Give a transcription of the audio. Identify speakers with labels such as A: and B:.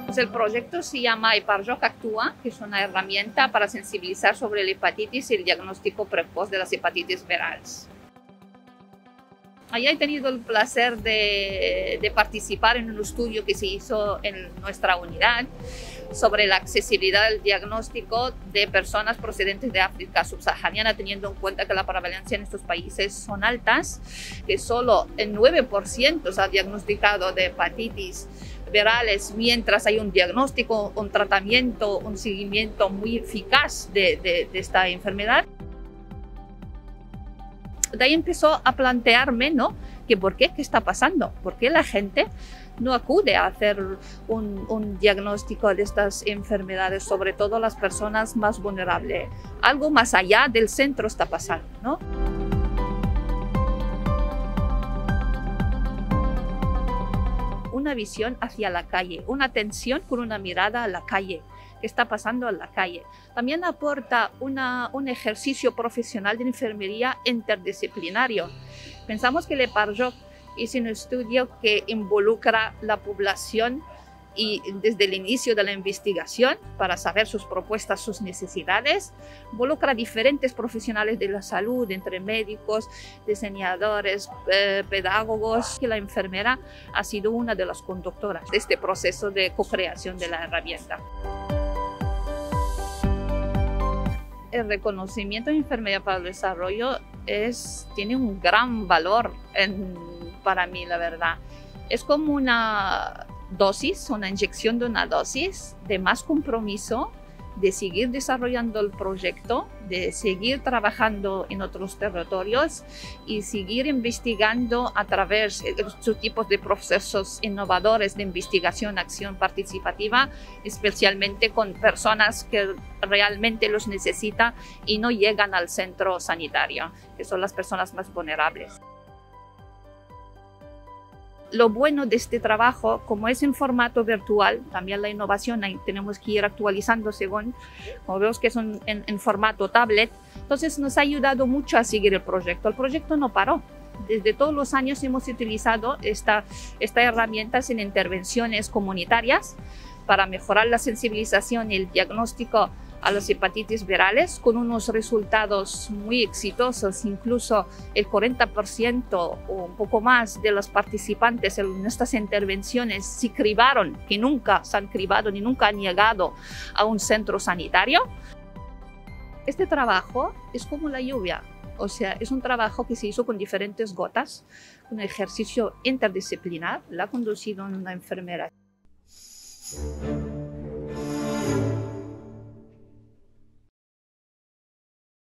A: Pues el proyecto se llama Eparjoc Actúa, que es una herramienta para sensibilizar sobre la hepatitis y el diagnóstico precoz de las hepatitis virales. Ahí he tenido el placer de participar en un estudio que se hizo en nuestra unidad sobre la accesibilidad del diagnóstico de personas procedentes de África subsahariana, teniendo en cuenta que la prevalencia en estos países son altas, que solo el 9% se ha diagnosticado de hepatitis virales, mientras hay un diagnóstico, un tratamiento, un seguimiento muy eficaz de esta enfermedad. De ahí empezó a plantearme, ¿no?, que por qué, qué está pasando, por qué la gente no acude a hacer un diagnóstico de estas enfermedades, sobre todo las personas más vulnerables. Algo más allá del centro está pasando, ¿no? Una visión hacia la calle, una atención con una mirada a la calle, qué está pasando en la calle. También aporta un ejercicio profesional de enfermería interdisciplinario. Pensamos que el Eparjoc es un estudio que involucra la población y desde el inicio de la investigación para saber sus propuestas, sus necesidades, involucra a diferentes profesionales de la salud, entre médicos, diseñadores, pedagogos, y la enfermera ha sido una de las conductoras de este proceso de co-creación de la herramienta. El reconocimiento de enfermería para el desarrollo tiene un gran valor para mí, la verdad. Es como una dosis, una inyección de una dosis de más compromiso, de seguir desarrollando el proyecto, de seguir trabajando en otros territorios y seguir investigando a través de estos tipos de procesos innovadores de investigación, acción participativa, especialmente con personas que realmente los necesitan y no llegan al centro sanitario, que son las personas más vulnerables. Lo bueno de este trabajo, como es en formato virtual, también la innovación ahí tenemos que ir actualizando según, como vemos que es en formato tablet, entonces nos ha ayudado mucho a seguir el proyecto. El proyecto no paró. Desde todos los años hemos utilizado esta herramienta en intervenciones comunitarias para mejorar la sensibilización y el diagnóstico a las hepatitis virales, con unos resultados muy exitosos. Incluso el 40% o un poco más de los participantes en estas intervenciones se cribaron, que nunca se han cribado ni nunca han llegado a un centro sanitario. Este trabajo es como la lluvia, o sea, es un trabajo que se hizo con diferentes gotas, un ejercicio interdisciplinar, la ha conducido una enfermera.